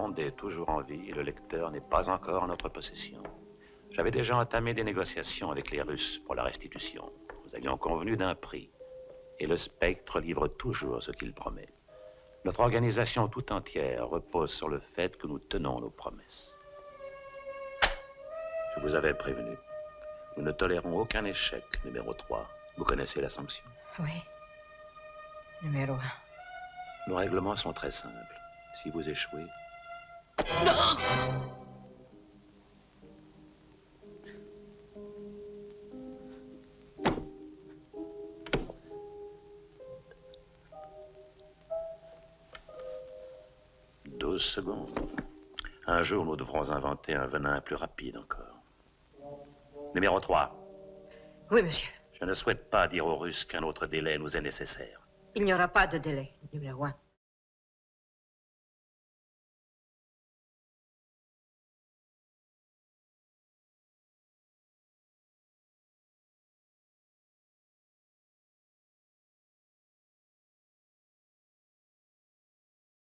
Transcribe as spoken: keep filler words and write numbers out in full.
bande est toujours en vie et le lecteur n'est pas encore en notre possession. J'avais déjà entamé des négociations avec les Russes pour la restitution. Nous avions convenu d'un prix. Et le spectre livre toujours ce qu'il promet. Notre organisation tout entière repose sur le fait que nous tenons nos promesses. Je vous avais prévenu. Nous ne tolérons aucun échec, numéro trois. Vous connaissez la sanction? Oui. Numéro un. Nos règlements sont très simples. Si vous échouez... Non! douze secondes. Un jour, nous devrons inventer un venin plus rapide encore. Numéro trois. Oui, monsieur. Je ne souhaite pas dire aux Russes qu'un autre délai nous est nécessaire. Il n'y aura pas de délai, numéro un.